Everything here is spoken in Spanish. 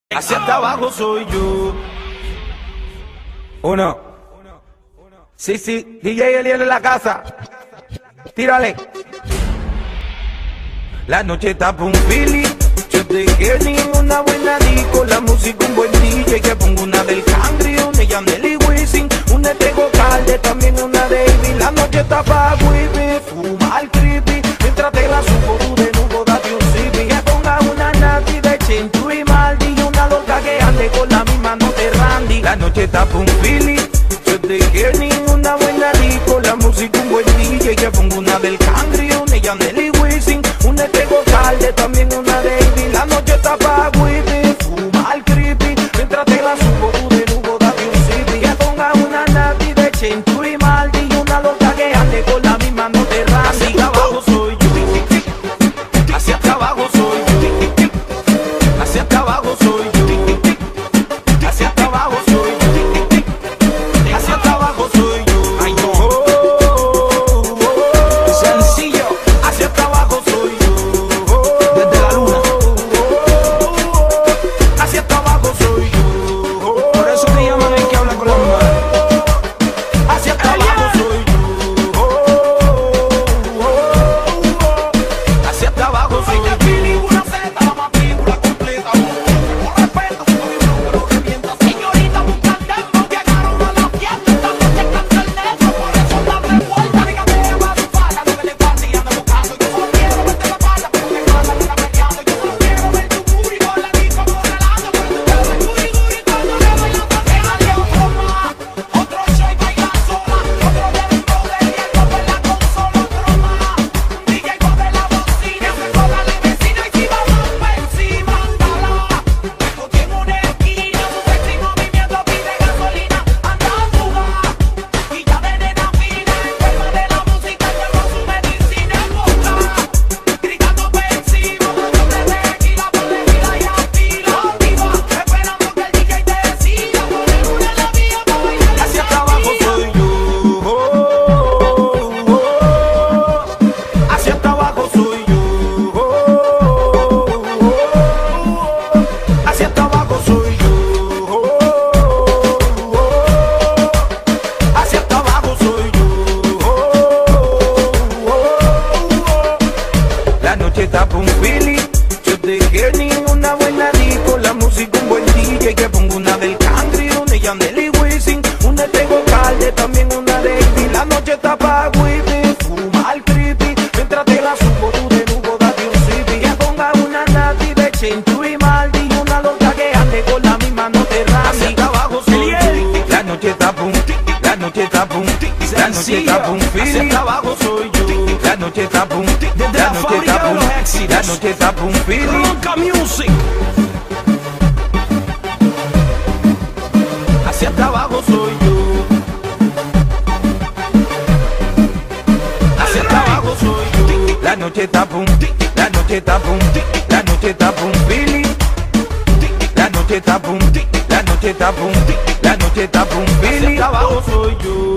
Hacia hasta abajo soy yo. Uno. Sí, DJ Eliel en la casa. Tírale. La noche está pa' un Philly. Yo te quiero en una buena disco. La música un buen DJ. Que pongo una del Cangri, una Yandel y Wisin, una de Tego Calde, también una de Ivy. La noche está pa' Whippy, fumar creepy. Mientras te la subo tú de nuevo, date un zippy. Que ponga una Nati de Chentu y Maldi, y una loca que ande con la misma no te Randy. La noche está pa' un Philly. Yo te quiero en una buena disco. La música un buen DJ. Que pongo una del Cangri, una Yandel y Wisin, una de Tego Calde, también una de Ivy. La noche está pa' Whippy, fumar creepy. Mientras te la subo tú de nuevo, date un zippy. Que ponga una Nati de Chentu y Maldi, y una loca que ande con la misma no te Randy. Hacia abajo soy yo. Hacia hasta abajo soy yo. Hacia hasta abajo soy yo. Hacia hasta abajo soy yo. Hacia hasta abajo soy yo. Ay, no. Sencillo. Hacia hasta abajo soy yo. Desde la luna. Hacia hasta abajo soy yo. Por eso me llaman el que habla con la mano. Hacia hasta abajo soy yo. Hacia hasta abajo soy yo. Película Z, la matrícula completa. Con respeto, soy uno que lo revienta. Señorita, buscan dembow, llegaron a la fiesta. Esta noche canta el negro, por eso la revuelta. Dígame qué va a su falda, lo que le pasa y anda buscando. Yo solo quiero verte la falda, pero te pasa que está peleando. Yo solo quiero ver tu booty con la disco correlando. Pero tú quieres ver booty cuando le bailas. Déjale otro más, otro show y baila sola. Otro dembow de riesgo por la consola, otro más. DJ coge la bocina, se joda la vecina y si vamos pa' encima, andala. Esto tiene una esquina, su sexy movimiento pide gasolina. Anda a jugar, y ya de nena fina, enferma de la música, llevó su medicina en boca. Gritando pa' encima, dándole tequila por la vida y activa, esperando que el DJ te decida. Poner una en la vía pa' bailar. Hacia hasta abajo soy yo. Hacia hasta abajo soy yo. Hacia hasta abajo soy yo. Hacia hasta abajo soy yo. La noche está pa' un Philly. Yo te quiero en una buena disco. La música un buen DJ. Que pongo una del Cangri, una Yandel y Wisin, una de Tego Calde, también una de Ivy. La noche está pa' Whippy, fumar creepy. Mientras te la subo tú de nuevo, date un zippy. Que ponga una Nati de Chentu y Maldi, y una loca que ande con la misma no te Randy. Hacia hasta abajo soy yo. La noche está pa' un, la noche está pa' un, la noche está pa' un Philly. Hacia hasta abajo soy yo. La noche está pa' un, la noche está pa' un, la noche está pa' un Philly. Ronca Music. Hacia hasta abajo soy yo. Hacia hasta abajo soy yo. La noche está pa' un, la noche está pa' un, la noche está pa' un Philly. La noche está pa' un, la noche está pa' un, la noche está pa' un Philly. Hacia hasta abajo soy yo.